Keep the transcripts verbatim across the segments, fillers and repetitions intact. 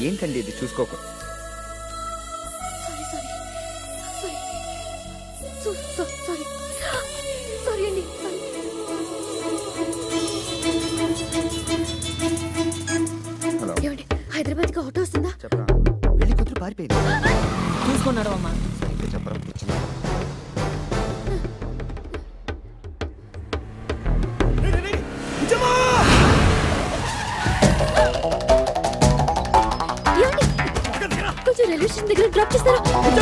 ఏంటండి ఇది చూసుకోకు. సారీ సారీ అండి. హలో ఏమండి హైదరాబాద్కి ఆటో వస్తుందా? చెప్పరా పెళ్లి కూతురు పారిపోయింది. చూసుకున్నాడు అమ్మా. సరిగ్గా చెప్పరా కూర్చున్నా. కొంచెం రైల్వే స్టేషన్ దగ్గర డ్రాప్ చేస్తారా?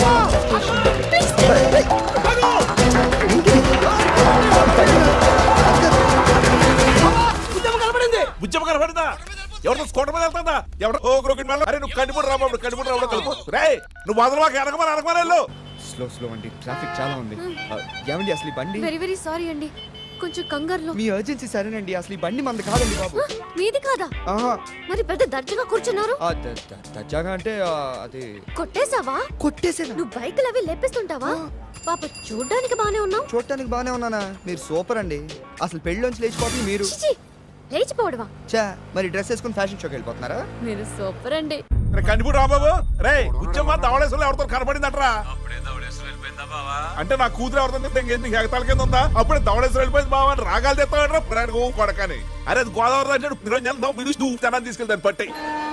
బుజ్జమ్మ కనపడిందా? ఎవరితో స్కూటర్ మీద వెళ్తుందా? ఎవరు అరే నువ్వు కనిపడు రాబాబు కనిపడు రాబడు కలుపు రే నువ్వు మొదలు మాకు ఎనకమని అనకమని వెళ్ళు. స్లో స్లో అండి, ట్రాఫిక్ చాలా ఉంది. ఏమండి అసలు ఈ బండి? వెరీ వెరీ సారీ అండి, కొంచెం కంగారులో. మీ అర్జెన్సీ సరేనండి, అసలు ఈ బండి మనది కాదండి బాబు. మీది కాదా? మరి పెద్ద దర్జాగా కూర్చున్నారు. దర్జాగా అంటే అది కొట్టేసావా? కొట్టేసాను. నువ్వు బైకులు అవి లేపిస్తుంటావా? పాప చూడ్డానికి బానే ఉన్నావు. చూడటానికి బానే ఉన్నానా? మీరు సూపర్ అండి. అసలు పెళ్ళిలోంచి లేచిపోతుంది మీరు. లేచిపోవడమా? చా మరి డ్రెస్ వేసుకుని ఫ్యాషన్ షోకి వెళ్ళిపోతున్నారా? మీరు సూపర్ అండి. కనిపడు రాబాబు రే బుజ్జమ్మ ధవళేశ్వరులు ఎవరితో కనపడిందట్రా? అంటే నా కూతురు ఎవరితో ఎగతాల కింద ఉందా? అప్పుడే ధవళేశ్వరం వెళ్ళిపోయింది బాబా అని రాగాలు తెస్తాడు ప్రయాణ కొడకని. అరే అది గోదావరి అంటే నువ్వు జనాన్ని తీసుకెళ్తాను పట్టి.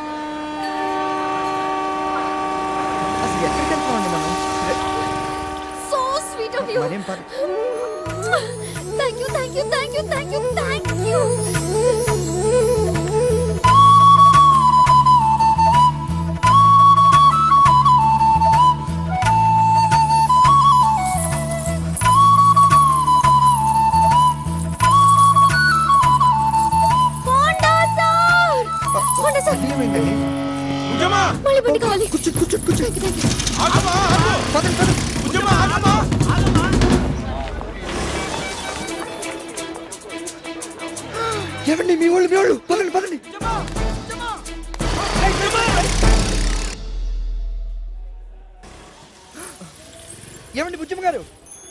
So sweet of you. Thank you thank you thank you thank you thank you. మళ్ళీ బండి కావాలి. కూర్చో కూర్చో కూర్చో. ఏమండి మీ వాళ్ళు మీ వాళ్ళు పదండి పదండి. ఏమండి బుజ్జమ్మ గారు?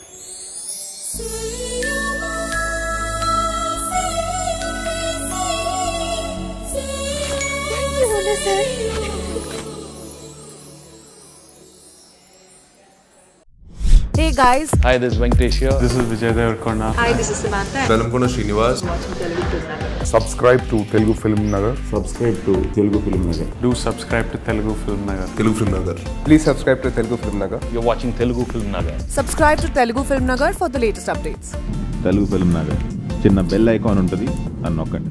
Hey guys. Hi, this is Venkatesh here. This is Vijay Devarkonda. Hi, this is Samantha. Velamkonda Srinivas. Subscribe to Telugu Film Nagar. Subscribe to Telugu Film Nagar. Do subscribe to Telugu Film Nagar. Telugu Film Nagar. Please subscribe to Telugu Film Nagar. You're watching Telugu Film Nagar. Subscribe to Telugu Film Nagar for the latest updates. Telugu Film Nagar. చిన్న bell icon ఉంటుంది, అని నొక్కండి.